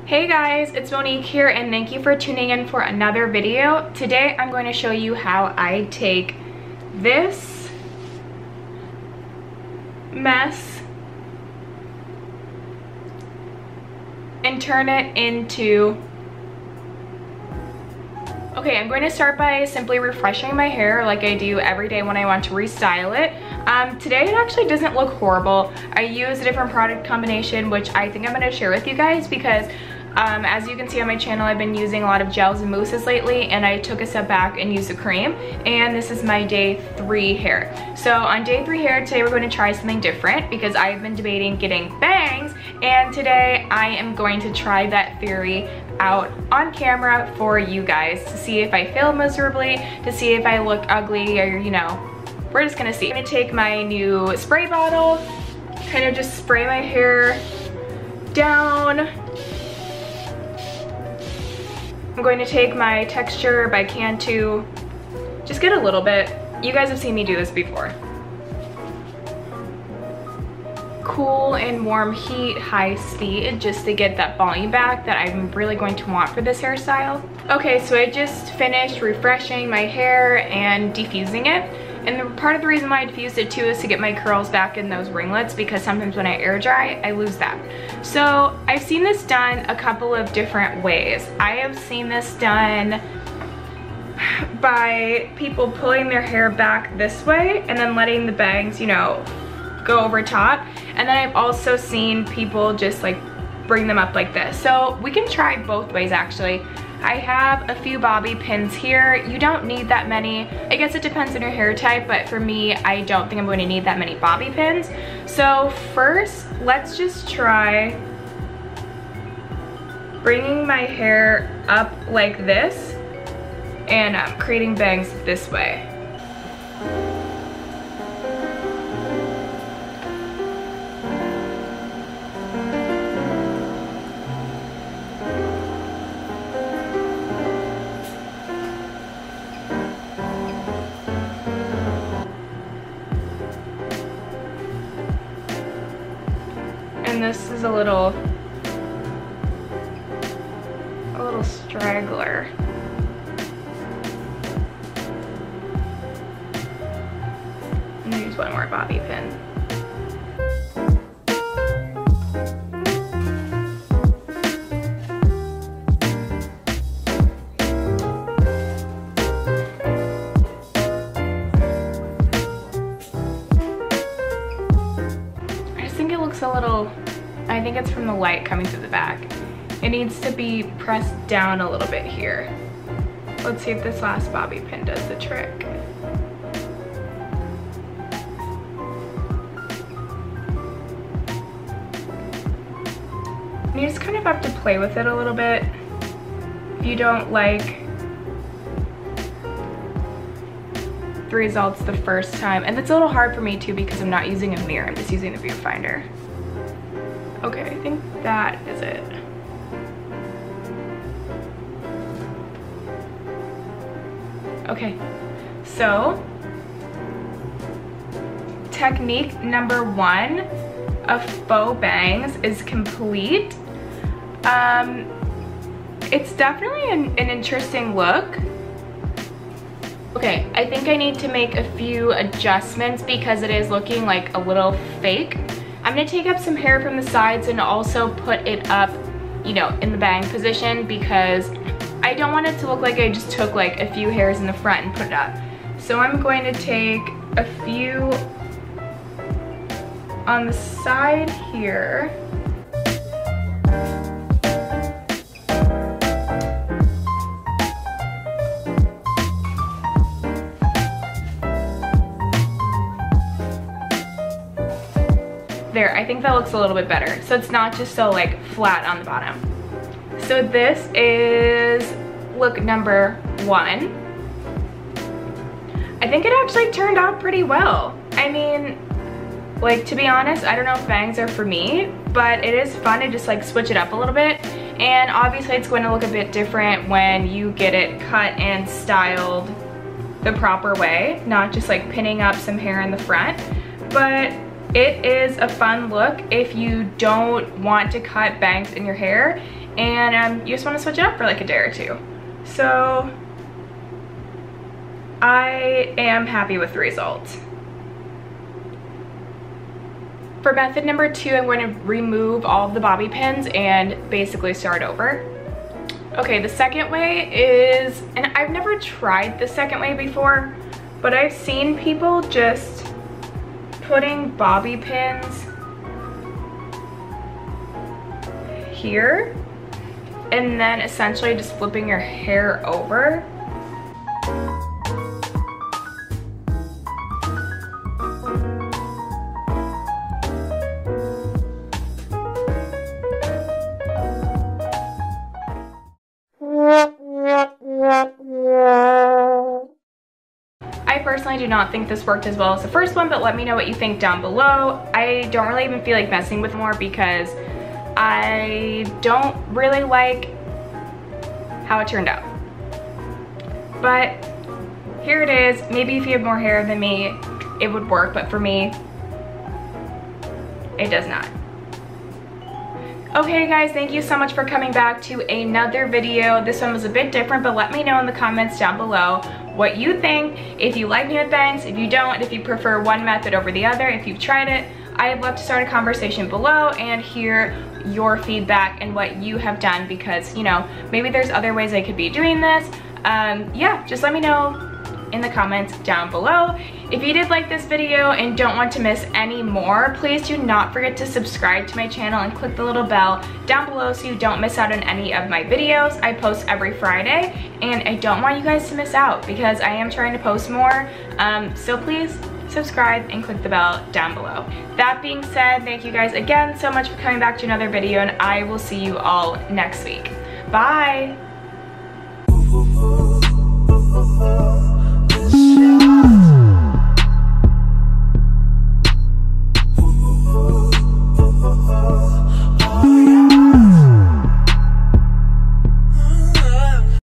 Hey guys, it's Monique here and thank you for tuning in for another video. Today I'm going to show you how I take this mess and turn it into... Okay, I'm going to start by simply refreshing my hair like I do every day when I want to restyle it. Today it actually doesn't look horrible. I use a different product combination, which I think I'm going to share with you guys because as you can see on my channel, I've been using a lot of gels and mousses lately, and I took a step back and used a cream, and this is my day 3 hair. So on day 3 hair, today we're going to try something different because I've been debating getting bangs, and today I am going to try that theory out on camera for you guys to see if I fail miserably, to see if I look ugly, or you know, we're just gonna see. I'm gonna take my new spray bottle, kind of just spray my hair down. I'm going to take my Texture by Cantu, just get a little bit. You guys have seen me do this before. Cool and warm heat, high speed, just to get that volume back that I'm really going to want for this hairstyle. Okay, so I just finished refreshing my hair and defusing it. And part of the reason why I diffused it too is to get my curls back in those ringlets, because sometimes when I air dry, I lose that. So I've seen this done a couple of different ways. I have seen this done by people pulling their hair back this way and then letting the bangs, you know, go over top. And then I've also seen people just like bring them up like this. So we can try both ways actually. I have a few bobby pins here. You don't need that many. I guess it depends on your hair type, but for me, I don't think I'm going to need that many bobby pins. So first, let's just try bringing my hair up like this and creating bangs this way. And this is a little straggler. I'm gonna use one more bobby pin. A little, I think it's from the light coming through the back. It needs to be pressed down a little bit here. Let's see if this last bobby pin does the trick. And you just kind of have to play with it a little bit. If you don't like the results the first time, and it's a little hard for me too because I'm not using a mirror, I'm just using the viewfinder. Okay, I think that is it. Okay, so technique number 1 of faux bangs is complete. It's definitely an interesting look. Okay, I think I need to make a few adjustments because it is looking like a little fake. I'm gonna take up some hair from the sides and also put it up, you know, in the bang position because I don't want it to look like I just took like a few hairs in the front and put it up. So I'm going to take a few on the side here. There, I think that looks a little bit better. So it's not just so like flat on the bottom. So this is look number 1. I think it actually turned out pretty well. I mean, like, to be honest, I don't know if bangs are for me, but it is fun to just like switch it up a little bit. And obviously it's going to look a bit different when you get it cut and styled the proper way, not just like pinning up some hair in the front. But it is a fun look if you don't want to cut bangs in your hair and you just want to switch it up for like a day or two. So I am happy with the results. For method number 2, I'm going to remove all of the bobby pins and basically start over. Okay, the second way is, and I've never tried the second way before, but I've seen people just putting bobby pins here and then essentially just flipping your hair over. I personally do not think this worked as well as the first one, but let me know what you think down below. I don't really even feel like messing with more because I don't really like how it turned out. But here it is. Maybe if you have more hair than me, it would work, but for me, it does not. Okay guys, thank you so much for coming back to another video. This one was a bit different, but let me know in the comments down below what you think. If you like me with bangs, if you don't, if you prefer one method over the other, if you've tried it, I'd love to start a conversation below and hear your feedback and what you have done, because, you know, maybe there's other ways I could be doing this. Yeah, just let me know in the comments down below. If you did like this video and don't want to miss any more, please do not forget to subscribe to my channel and click the little bell down below so you don't miss out on any of my videos. I post every Friday and I don't want you guys to miss out because I am trying to post more. So please subscribe and click the bell down below. That being said, thank you guys again so much for coming back to another video, and I will see you all next week. Bye!